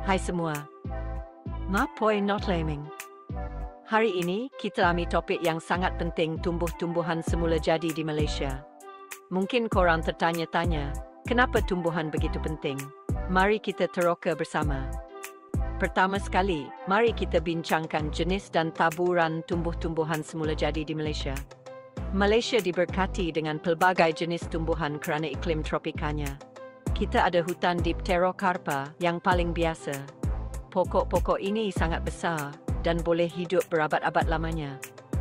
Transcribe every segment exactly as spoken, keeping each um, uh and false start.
Hai semua. Ngapoy not laming. Hari ini kita ambil topik yang sangat penting, tumbuh-tumbuhan semula jadi di Malaysia. Mungkin korang tertanya-tanya, kenapa tumbuhan begitu penting? Mari kita teroka bersama. Pertama sekali, mari kita bincangkan jenis dan taburan tumbuh-tumbuhan semula jadi di Malaysia. Malaysia diberkati dengan pelbagai jenis tumbuhan kerana iklim tropikanya. Kita ada hutan Dipterocarpa yang paling biasa. Pokok-pokok ini sangat besar dan boleh hidup berabad-abad lamanya.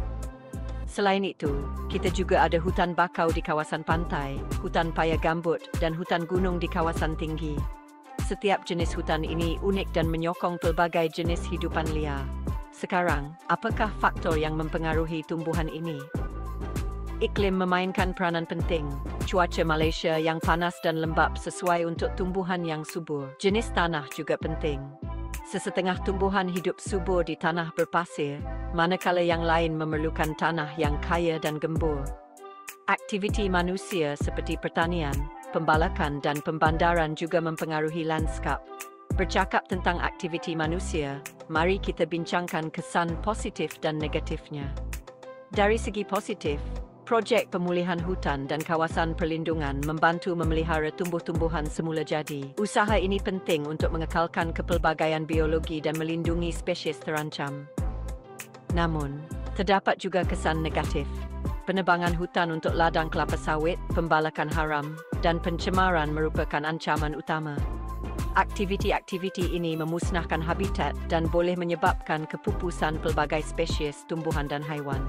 Selain itu, kita juga ada hutan bakau di kawasan pantai, hutan paya gambut, dan hutan gunung di kawasan tinggi. Setiap jenis hutan ini unik dan menyokong pelbagai jenis hidupan liar. Sekarang, apakah faktor yang mempengaruhi tumbuhan ini? Iklim memainkan peranan penting. Cuaca Malaysia yang panas dan lembap sesuai untuk tumbuhan yang subur. Jenis tanah juga penting. Sesetengah tumbuhan hidup subur di tanah berpasir, manakala yang lain memerlukan tanah yang kaya dan gembur. Aktiviti manusia seperti pertanian, pembalakan dan pembandaran juga mempengaruhi landskap. Bercakap tentang aktiviti manusia, mari kita bincangkan kesan positif dan negatifnya. Dari segi positif, projek pemulihan hutan dan kawasan perlindungan membantu memelihara tumbuh-tumbuhan semula jadi. Usaha ini penting untuk mengekalkan kepelbagaian biologi dan melindungi spesies terancam. Namun, terdapat juga kesan negatif. Penebangan hutan untuk ladang kelapa sawit, pembalakan haram, dan pencemaran merupakan ancaman utama. Aktiviti-aktiviti ini memusnahkan habitat dan boleh menyebabkan kepupusan pelbagai spesies tumbuhan dan haiwan.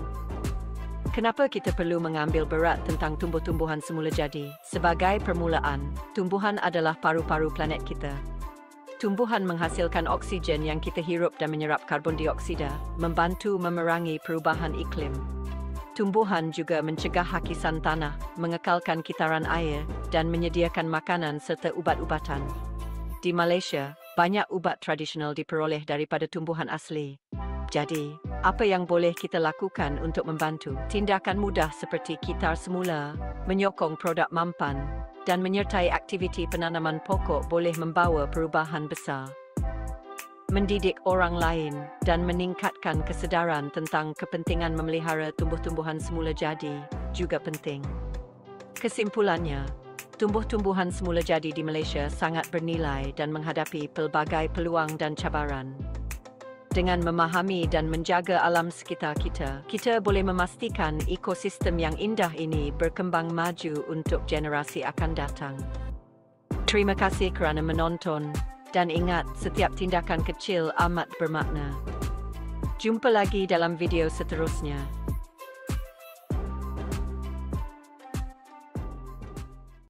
Kenapa kita perlu mengambil berat tentang tumbuh-tumbuhan semula jadi? Sebagai permulaan, tumbuhan adalah paru-paru planet kita. Tumbuhan menghasilkan oksigen yang kita hirup dan menyerap karbon dioksida, membantu memerangi perubahan iklim. Tumbuhan juga mencegah hakisan tanah, mengekalkan kitaran air, dan menyediakan makanan serta ubat-ubatan. Di Malaysia, banyak ubat tradisional diperoleh daripada tumbuhan asli. Jadi, apa yang boleh kita lakukan untuk membantu? Tindakan mudah seperti kitar semula, menyokong produk mampan, dan menyertai aktiviti penanaman pokok boleh membawa perubahan besar. Mendidik orang lain dan meningkatkan kesedaran tentang kepentingan memelihara tumbuh-tumbuhan semula jadi juga penting. Kesimpulannya, tumbuh-tumbuhan semula jadi di Malaysia sangat bernilai dan menghadapi pelbagai peluang dan cabaran. Dengan memahami dan menjaga alam sekitar kita, kita boleh memastikan ekosistem yang indah ini berkembang maju untuk generasi akan datang. Terima kasih kerana menonton, dan ingat, setiap tindakan kecil amat bermakna. Jumpa lagi dalam video seterusnya.